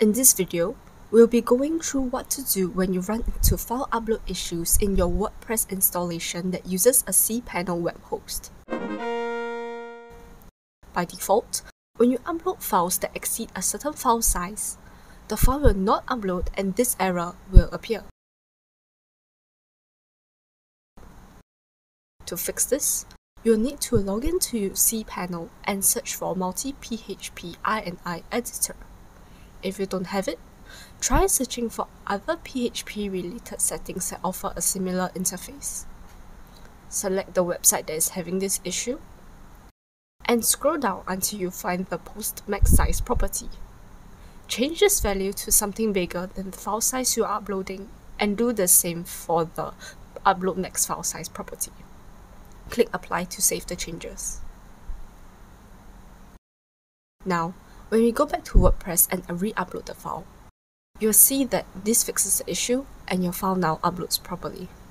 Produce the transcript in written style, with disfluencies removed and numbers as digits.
In this video, we'll be going through what to do when you run into file upload issues in your WordPress installation that uses a cPanel web host. By default, when you upload files that exceed a certain file size, the file will not upload and this error will appear. To fix this, you'll need to log into cPanel and search for multi-PHP INI editor. If you don't have it, try searching for other PHP-related settings that offer a similar interface. Select the website that is having this issue, and scroll down until you find the post max size property. Change this value to something bigger than the file size you are uploading, and do the same for the upload next file size property. Click Apply to save the changes. Now, when we go back to WordPress and re-upload the file, you'll see that this fixes the issue and your file now uploads properly.